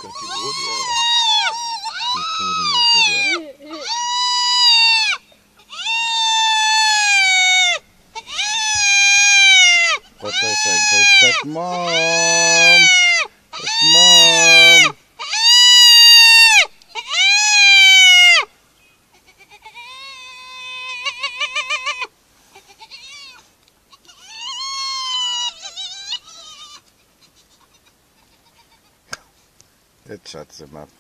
got the audio recording the video. What they saying? That's Mom! That's Mom! It shuts him up.